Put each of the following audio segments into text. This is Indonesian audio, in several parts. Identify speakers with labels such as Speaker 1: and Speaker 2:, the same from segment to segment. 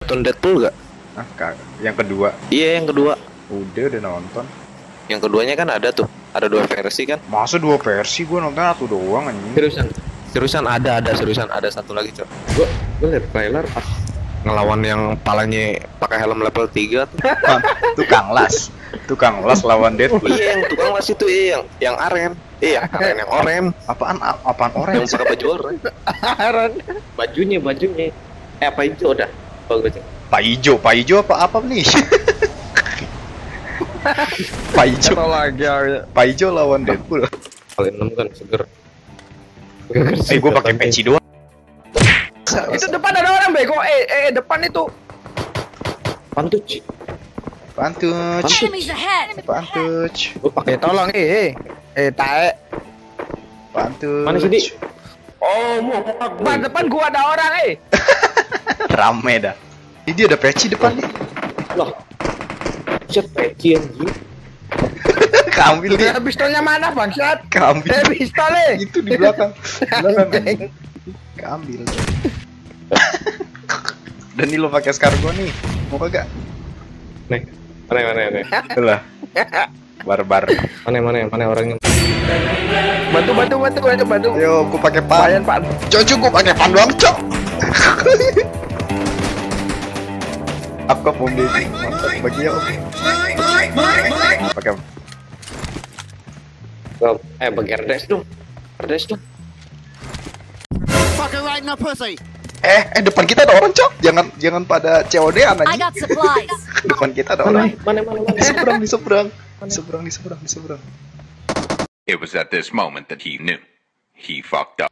Speaker 1: Nonton Deadpool gak?
Speaker 2: Ah, yang kedua.
Speaker 1: Iya, yang kedua.
Speaker 2: Udah nonton.
Speaker 1: Yang keduanya kan ada tuh. Ada 2 versi kan?
Speaker 2: Masa 2 versi? Gua nonton 1 doang anjing.
Speaker 1: Seriusan ada satu lagi, Cok. Gua liat trailer pas ngelawan yang palanya pakai helm level 3 tuh.
Speaker 2: Tukang las lawan Deadpool.
Speaker 1: Iya, yang tukang las itu, yang aren. Iya, aren yang oren.
Speaker 2: Apaan orange?
Speaker 1: Yang pakai baju oren. Bajunya. Apa hijau udah? Bagus.
Speaker 2: Pak Ijo apa nih? Pak Ijo.
Speaker 1: Atau lagi ya.
Speaker 2: Pak Ijo lawan Deadpool.
Speaker 1: Kalian 6 kan seger.
Speaker 2: Gua pakai peci doang.
Speaker 3: Itu depan ada orang bego. Depan itu.
Speaker 1: Pantuc.
Speaker 4: Enemies ahead.
Speaker 2: Pantuc.
Speaker 1: Gua pakai
Speaker 3: Tolong tae.
Speaker 2: Pantuc.
Speaker 1: Mana sih, Di? Oh,
Speaker 3: Depan gua ada orang
Speaker 2: Rame dah. Ini dia ada peci depan nih.
Speaker 1: Loh. Cet peci anjing.
Speaker 2: Keambil dia.
Speaker 3: Pistolnya mana bangsat?
Speaker 2: Keambil.
Speaker 3: Pistolnya.
Speaker 2: Itu di belakang. Keambil. Dan nih lo pakai scar gua nih. Mau kagak?
Speaker 1: Nih. Mana.
Speaker 2: Itulah. Barbar.
Speaker 1: Mana orangnya?
Speaker 3: Bantu.
Speaker 2: Yo, gua pakai pan.
Speaker 3: Pan.
Speaker 2: Cocok gua pakai pan doang, cok. Aku mau beli. Mantap bagi ya. Pakai.
Speaker 1: Bagi RDS dong.
Speaker 4: Fucking right in the pussy.
Speaker 2: Depan kita ada orang, cok. Jangan pada COD-an
Speaker 4: I
Speaker 2: aja.
Speaker 4: got supplies.
Speaker 2: Depan kita ada orang.
Speaker 1: Mana?
Speaker 2: Di seberang.
Speaker 5: It was at this moment that he knew. He fucked up.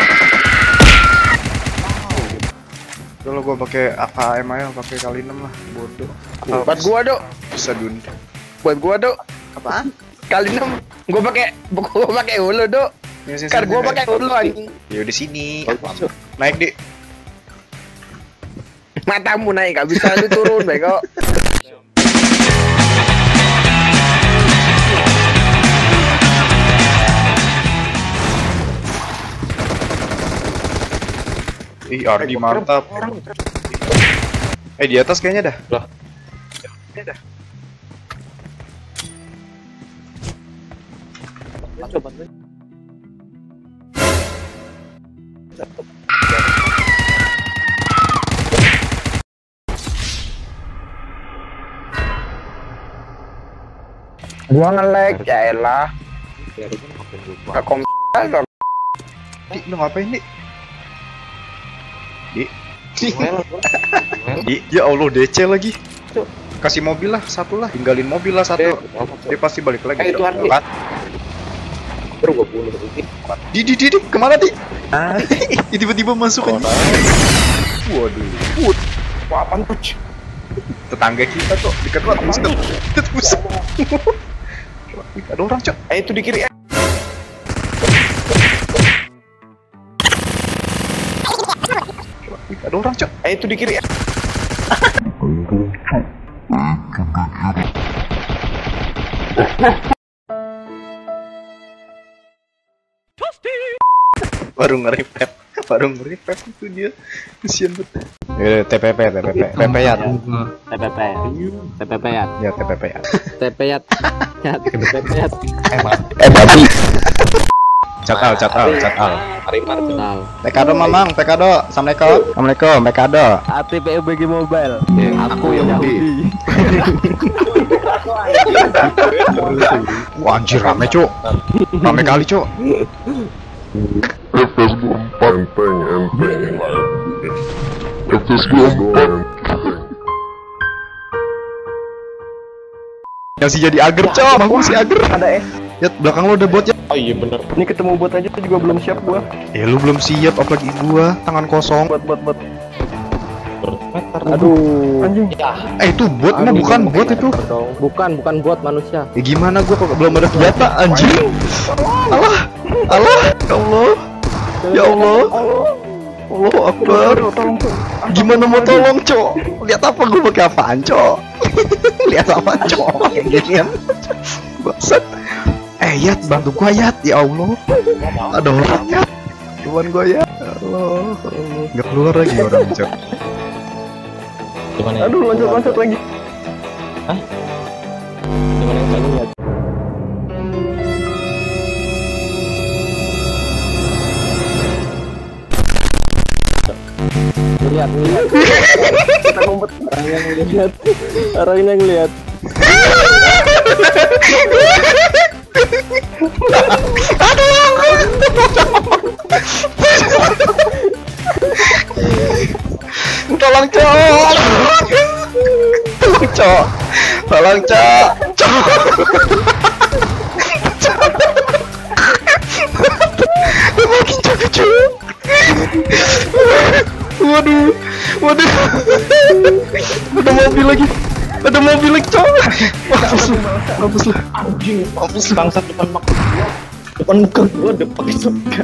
Speaker 2: Kalau gua pakai AKM aja, pakai kali 6 lah, bodoh.
Speaker 3: Buat gua, Dok.
Speaker 2: Bisa dun.
Speaker 3: Buat gua, Dok.
Speaker 2: Apaan?
Speaker 3: Kali 6. Gua pakai hulu, Dok. Kan gua pakai hulu anjing.
Speaker 2: Ya udah sini. Naik, Dik.
Speaker 3: Matamu naik, gak bisa lu turun, bego.
Speaker 2: Ih, Ardi mantap. Di atas kayaknya dah.
Speaker 1: Lah. Coba bantuin.
Speaker 3: Gua nge-lag, ya elah.
Speaker 2: Dik, lu ngapain, Dik? Dik. Ya Allah, DC lagi. Kasih mobil lah, satu lah. Tinggalin mobil lah satu. Dia pasti balik lagi.
Speaker 1: Itu Ardi. Baru gua bunuh
Speaker 2: Di, kemana, Dik? Tiba-tiba masuk aja. Waduh.
Speaker 1: Wah, apaan tuh?
Speaker 2: Tetangga kita tuh dekat banget. Buset. Ada orang, Cok.
Speaker 1: Itu di kiri.
Speaker 2: Ada orang, Cok.
Speaker 1: Itu di kiri.
Speaker 2: Baru nge-revive itu dia. Kasian banget. Ya, TPP ya.
Speaker 6: TPP ya.
Speaker 2: Ya, TPP ya.
Speaker 6: TPP ya.
Speaker 2: Babi. Cat al.
Speaker 1: Kenal.
Speaker 2: Pekado Mamang, Pekado. Assalamualaikum, Pekado.
Speaker 6: ATPBG Mobile.
Speaker 2: Aku yang beli. Wah, anjir rame, Cok. Rame kali, Cok. Yang si jadi ager, Cok. Mau si ager.
Speaker 3: Ada
Speaker 2: Ya, belakang lo ada bot ya.
Speaker 1: Oh iya bener.
Speaker 3: Ini ketemu bot aja juga belum siap gua.
Speaker 2: Lu belum siap, apalagi gua tangan kosong.
Speaker 3: Bot.
Speaker 1: Meter.
Speaker 3: Aduh. Anjing.
Speaker 1: Ya.
Speaker 2: Itu bot mah bukan bot itu.
Speaker 6: Bukan bot manusia.
Speaker 2: Ya gimana gua kok belum ada senjata anjing. Allah. Ya Allah. Allah Akbar. Gimana mau tolong, Cok? Lihat apa gua pakai apaan, Cok? Lihat apa, Cok? Kayak ginian. Bangsat. Yat, bantu gua, Yat. Ya Allah. Ada orang, Yat. Cuman gua, ya. Allah. Nggak keluar lagi orang, Cok.
Speaker 6: Gimana ya?
Speaker 2: Aduh, loncat lagi.
Speaker 6: Gimana yang tadi lihat? Lihat. Kita ngumpet. Orang yang lihat.
Speaker 2: Tolong, Cok. Tolong, Cok. Waduh. Ada mobil lagi, Cok. Mampus lu.
Speaker 6: Bangsat depan muka gua udah pakai shotgun.